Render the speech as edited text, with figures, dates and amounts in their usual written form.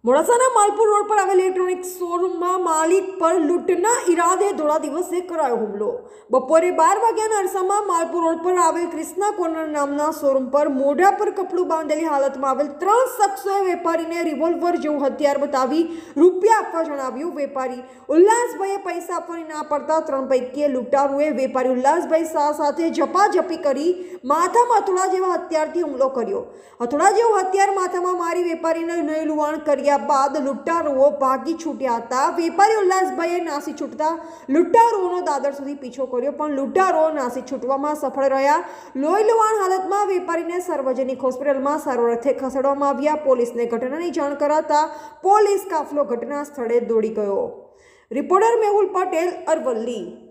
મોડાસાના Malpur road પર આવેલ electronic શોરૂમમાં માલિક પર લૂંટના ઈરાદે ધોળા દિવસે કરાયો હુમલો। બપોરે 12 વાગ્યાના અરસામાં માલપુર રોડ પર આવેલ ક્રિષ્ના કોર્નર નામના શોરૂમ પર મોઢા પર કપડું બાંધેલી હાલતમાં આવેલ 3 શખ્સોએ વેપારીને રિવોલ્વર જેવું હથિયાર બતાવી રૂપિયા આપવા જણાવ્યું। વેપારી ઉલ્લાસભાઈએ પૈસા આપવાની ના પડતા 3 પૈકી લૂંટારુએ વેપારી ઉલ્લાસભાઈ શાહ સાથે ઝપાઝપી કરી માથામાં હથોડા જેવા હથિયારથી હુમલો કર્યો। હથોડા જેવું હથિયાર માથામાં મારી વેપારીને નયલુવાણ કર્યા बाद लूंटारुओ भागी छूट्या था। वेपारी उल्लासभाई नासी छूटता लूंटारुओनो दादर सुधी पीछो कर्यो पण लूंटारुओ नासी छूटवामां सफल रह्या। लोहीलुहाण हालतमां वेपारीने सार्वजनिक होस्पिટલમાં સારવાર અર્થે ખસેડવામાં આવ્યા। પોલીસને ઘટનાની જાણ કરાતા પોલીસ કાફલો ઘટના સ્થળે દોડી ગયો। રિપોર્ટર મેહુલ પટેલ, અરવલ્લી।